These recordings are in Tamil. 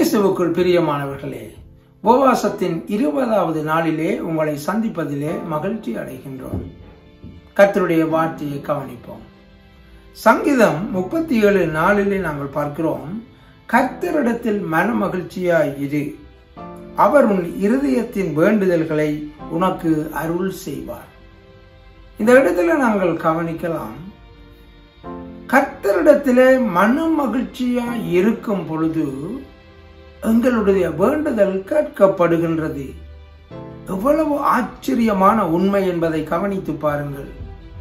இயேசுவுக்குள் பிரியமானவர்களே, உபவாசத்தின் 20வது நாளிலே உங்களை சந்திப்பதிலே மகிழ்ச்சி அடைகின்றோம். கர்த்தருடைய வார்த்தையை கவனிப்போம். சங்கீதம் 37:4 நாங்கள் பார்க்கிறோம், கர்த்தரிடத்தில் மன மகிழ்ச்சியாய் இரு, அவர் உன் இருதயத்தின் வேண்டுதல்களை உனக்கு அருள் செய்வார். இந்த இடத்துல நாங்கள் கவனிக்கலாம், கர்த்தரிடத்திலே மன மகிழ்ச்சியாய் இருக்கும் பொழுது எங்களுடைய வேண்டுதல் கேட்கப்படுகின்றது. எவ்வளவு ஆச்சரியமான உண்மை என்பதை கவனித்து பாருங்கள்.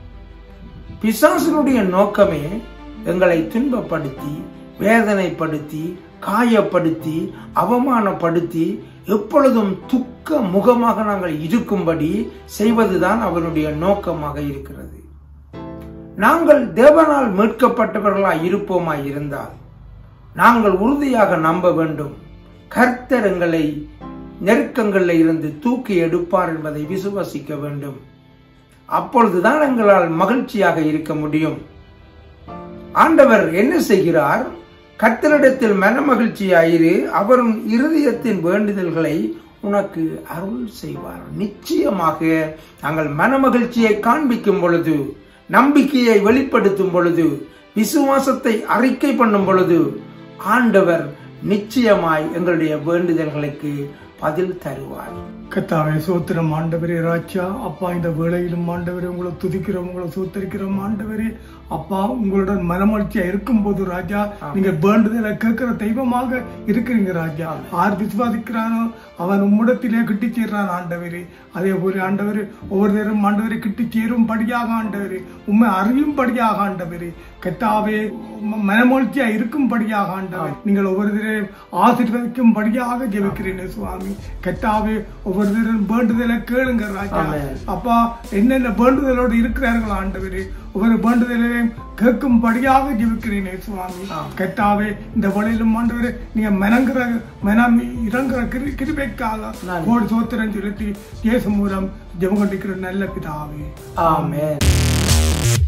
பிசாசினுடைய நோக்கமே எங்களை துன்பப்படுத்தி, வேதனைப்படுத்தி, காயப்படுத்தி, அவமானப்படுத்தி, எப்பொழுதும் துக்க முகமாக நாங்கள் இருக்கும்படி செய்வதுதான் அவனுடைய நோக்கமாக இருக்கிறது. நாங்கள் தேவனால் மீட்கப்பட்டவர்களாய் இருப்போமாய் இருந்தால் நாங்கள் உறுதியாக நம்ப வேண்டும், கர்த்தர் எங்களை நெருக்கங்களில் இருந்து தூக்கி எடுப்பார் என்பதை விசுவாசிக்க வேண்டும். அப்பொழுதுதான் எங்களால் மகிழ்ச்சியாக இருக்க முடியும். ஆண்டவர் என்ன செய்கிறார்? கர்த்தரிடத்தில் மன மகிழ்ச்சியாயிரு, அவரும் இருதயத்தின் வேண்டுதல்களை உனக்கு அருள் செய்வார். நிச்சயமாக நாங்கள் மன மகிழ்ச்சியை காண்பிக்கும் பொழுது, நம்பிக்கையை வெளிப்படுத்தும் பொழுது, விசுவாசத்தை அறிக்கை பண்ணும் பொழுது ஆண்டவர் நிச்சயமாய் எங்களுடைய வேண்டுதல்களுக்கு பதில் தருவார். கர்த்தாவே சோத்திரம் ஆண்டவரே. ராஜா அப்பா, இந்த வேளையிலும் ஆண்டவரே உங்களை துதிக்கிறோம், உங்களை சோத்தரிக்கிறோம் ஆண்டவரே. அப்பா, உங்களுடன் மனமகிழ்ச்சியா இருக்கும் போது ராஜா, நீங்க வேண்டுதலை கேட்கிற தெய்வமாக இருக்கிறீங்க ராஜா. யார் விசுவாசிக்கிறானோ அவன் உம்மிடத்திலே கிட்டி சேர்றான் ஆண்டவரே. அதே போல ஆண்டவரே, ஒவ்வொரு நேரம் ஆண்டவரை கிட்டி சேரும் படியாக ஆண்டவரே, உண்மை அறியும் படியாக ஆண்டவரே, கர்த்தாவே மனமகிழ்ச்சியா இருக்கும் படியாக ஆண்டவரே, நீங்கள் ஒவ்வொரு நேரம் ஆசீர்வதிக்கும் படியாக ஜெபிக்கிறேன் சுவாமி. கர்த்தாவே ஒவ்வொரு நேரம் வேண்டுதலை கேளுங்க ராஜா. அப்பா, என்னென்ன வேண்டுதலோடு இருக்கிறார்கள் ஆண்டவரே, ஒவ்வொரு வேண்டுதலையும் கேட்கும் படியாக ஜெபிக்கிறேன் சுவாமி. கர்த்தாவே இந்த வழியிலும் ஆண்டவரே, நீங்க மனம் இறங்குற கிருபைக்காக கோடி சோத்திரம் செலுத்தி இயேசு மூலம் ஜெபம் கொண்டிருக்கிற நல்ல பிதாவே. ஆமென்.